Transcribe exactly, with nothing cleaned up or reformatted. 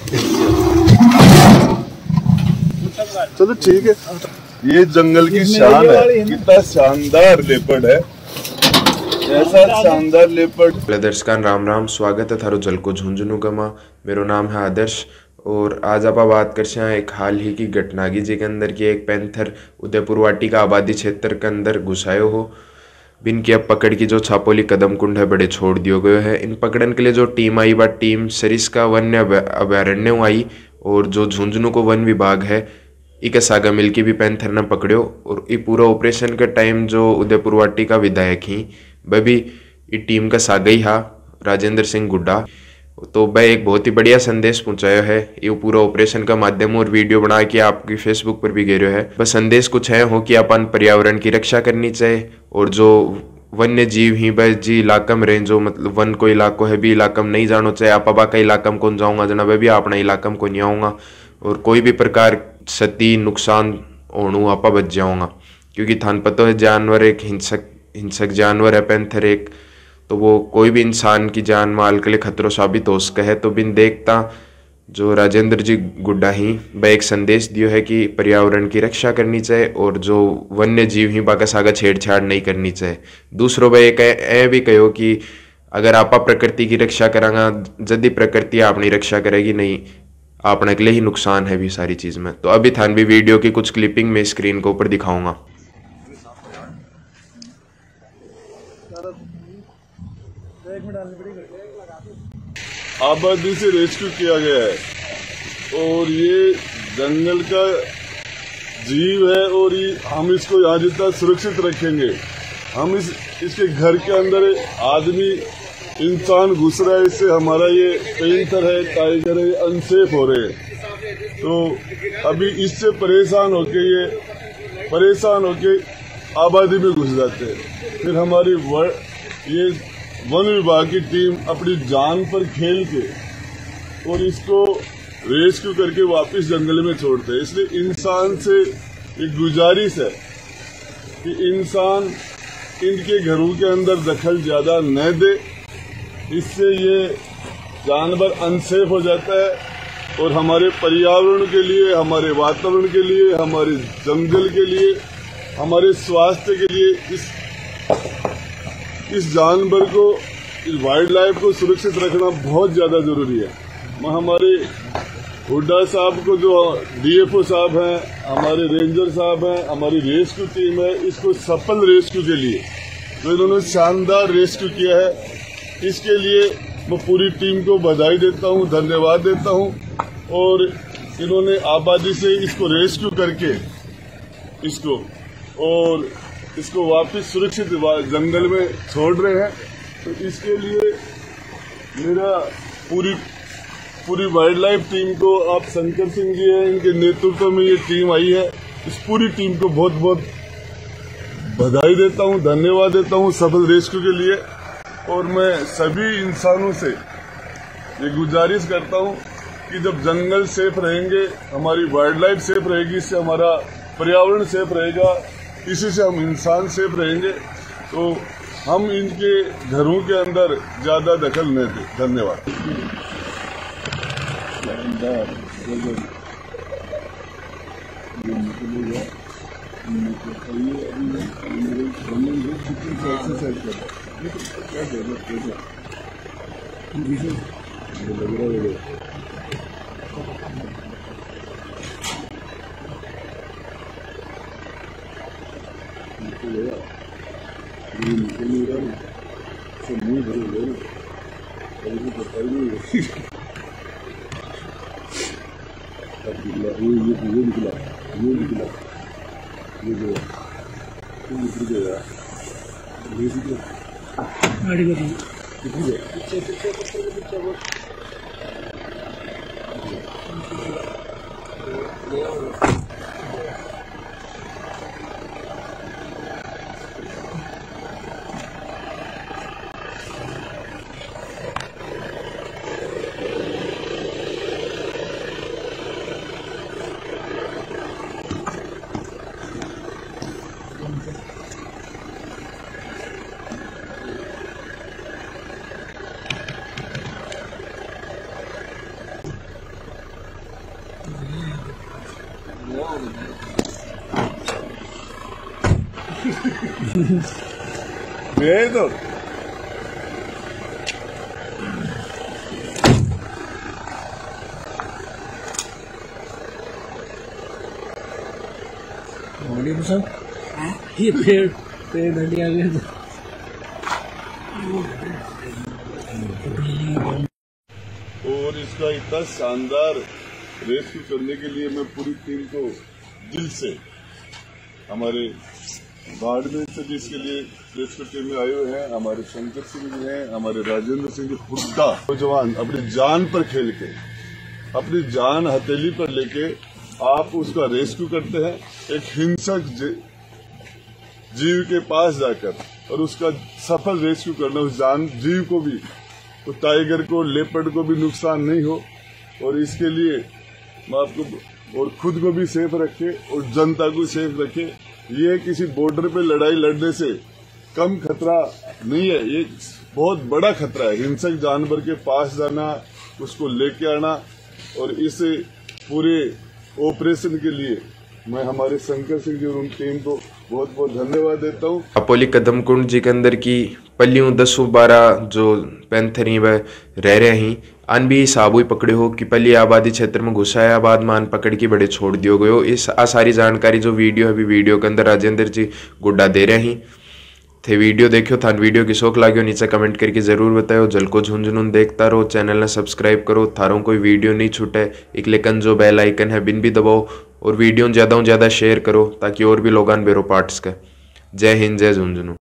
चलो ठीक है। ये जंगल की शान है, कितना शानदार लेपर्ड है, ऐसा शानदार लेपर्ड। दर्शकान राम राम, स्वागत है थारो जल को झुंझुनू गमा। मेरो नाम है आदर्श और आज आप बात कर एक हाल ही की घटना की जिसके अंदर की एक पैंथर उदयपुर वाटी का आबादी क्षेत्र के अंदर घुसायो हो। बिन की अब पकड़ की जो छापोली कदम कुंड है बड़े छोड़ दियो गयो है। इन पकड़न के लिए जो टीम आई वह टीम सरिस्का वन्य अभयारण्य आई और जो झुंझुनू को वन विभाग है इके सागा मिलके भी पैंथर ने पकड़ो। और ये पूरा ऑपरेशन के टाइम जो उदयपुर वाटी का विधायक ही वह भी ये टीम का सागा ही हा राजेंद्र सिंह गुड्डा। तो वह एक बहुत ही बढ़िया संदेश पहुंचाया है ये पूरा ऑपरेशन का माध्यम और वीडियो बना के आपकी फेसबुक पर भी गे रहे है। बस संदेश कुछ है हो कि अपन पर्यावरण की रक्षा करनी चाहिए और जो वन्य जीव ही बस जी इलाका में रहे जो मतलब वन को इलाको है भी इलाका में नहीं जानो चाहिए। आप का इलाका में कौन जाऊंगा जना वह भी अपना इलाका में को नहीं आऊंगा और कोई भी प्रकार क्षति नुकसान होणु आप बच जाऊंगा क्योंकि थान पता है जानवर एक हिंसक हिंसक जानवर है पैंथर एक, तो वो कोई भी इंसान की जान माल के लिए खतरों साबित हो सके है। तो बिन देखता जो राजेंद्र जी गुड्डा ही वह एक संदेश दियो है कि पर्यावरण की रक्षा करनी चाहिए और जो वन्य जीव ही बाका सागा छेड़छाड़ नहीं करनी चाहिए। दूसरों वह एक ए भी कहो कि अगर आप प्रकृति की रक्षा करांगा जदि प्रकृति अपनी रक्षा करेगी नहीं आपने के लिए ही नुकसान है भी सारी चीज में। तो अभी थान भी वीडियो की कुछ क्लिपिंग में स्क्रीन के ऊपर दिखाऊंगा। आबादी से रेस्क्यू किया गया है और ये जंगल का जीव है और ये हम इसको यहाँ जितना सुरक्षित रखेंगे। हम इस इसके घर के अंदर आदमी इंसान घुस रहा है, इससे हमारा ये पैंथर है टाइगर है अनसेफ हो रहे हैं। तो अभी इससे परेशान होके ये परेशान होके आबादी में घुस जाते हैं। फिर हमारी ये वन विभाग की टीम अपनी जान पर खेल के और इसको रेस्क्यू करके वापस जंगल में छोड़ते हैं। इसलिए इंसान से एक गुजारिश है कि इंसान इनके घरों के अंदर दखल ज्यादा न दे, इससे ये जानवर अनसेफ हो जाता है और हमारे पर्यावरण के लिए, हमारे वातावरण के लिए, हमारे जंगल के लिए, हमारे स्वास्थ्य के लिए इस इस जानवर को, इस वाइल्ड लाइफ को सुरक्षित रखना बहुत ज्यादा जरूरी है। मैं हमारे हुड्डा साहब को जो डीएफओ साहब हैं, हमारे रेंजर साहब हैं, हमारी रेस्क्यू टीम है, इसको सफल रेस्क्यू के लिए जो इन्होंने शानदार रेस्क्यू किया है इसके लिए मैं पूरी टीम को बधाई देता हूं, धन्यवाद देता हूं। और इन्होंने आबादी से इसको रेस्क्यू करके इसको और इसको वापस सुरक्षित जंगल में छोड़ रहे हैं। तो इसके लिए मेरा पूरी पूरी वाइल्ड लाइफ टीम को, आप शंकर सिंह जी हैं इनके नेतृत्व में ये टीम आई है, इस पूरी टीम को बहुत बहुत बधाई देता हूं, धन्यवाद देता हूं सफल रेस्क्यू के लिए। और मैं सभी इंसानों से ये गुजारिश करता हूं कि जब जंगल सेफ रहेंगे, हमारी वाइल्ड लाइफ सेफ रहेगी, इससे हमारा पर्यावरण सेफ रहेगा, इसी से हम इंसान सेफ रहेंगे। तो हम इनके घरों के अंदर ज्यादा दखल न दें। धन्यवाद। ये ये ये निकला ये निकला ये जो ये निकल गया ये निकला गाड़ी को पीछे पीछे पीछे पीछे वो भेज दो। ये पेड़ पेड़ डलिया गया। और इसका इतना शानदार रेस्क्यू करने के लिए मैं पूरी टीम को दिल से, हमारे बाड़मेर से भी इसके लिए रेस्क्यू टीम में आए हुए हैं, हमारे शंकर सिंह जी हैं, हमारे राजेंद्र सिंह जी, खुदा नौजवान अपनी जान पर खेल के, अपनी जान हथेली पर लेके आप उसका रेस्क्यू करते हैं, एक हिंसक जीव के पास जाकर, और उसका सफल रेस्क्यू करना, उस जान जीव को भी, तो टाइगर को, लेपर्ड को भी नुकसान नहीं हो। और इसके लिए मैं आपको और खुद को भी सेफ रखे और जनता को सेफ रखे। ये किसी बॉर्डर पे लड़ाई लड़ने से कम खतरा नहीं है, ये बहुत बड़ा खतरा है। हिंसक जानवर के पास जाना, उसको लेके आना, और इस पूरे ऑपरेशन के लिए मैं हमारे शंकर सिंह जी और उन टीम को बहुत बहुत धन्यवाद देता हूँ। अपोली कदम कुंड जी के अंदर की पलियों दसों बारह जो पैंथर ही वह रह रहे ही अन भी साबुई पकड़े हो कि पली आबादी क्षेत्र में घुसाया आबाद मान पकड़ के बड़े छोड़ दियो गयो। इस आ सारी जानकारी जो वीडियो है, अभी वीडियो के अंदर राजेंद्र जी गुड्डा दे रहे ही थे। वीडियो देखियो थान वीडियो की शौक लाग्यो नीचे कमेंट करके जरूर बताओ। जलको झुंझुनून देखता रहो, चैनल ने सब्सक्राइब करो, थारों कोई वीडियो नहीं छूटे। एक लेकिन जो बेल आइकन है बिन भी दबाओ, और वीडियो ज्यादा से ज्यादा शेयर करो ताकि और भी लोग बेरो पार्ट्स का। जय हिंद, जय झुंझुनू।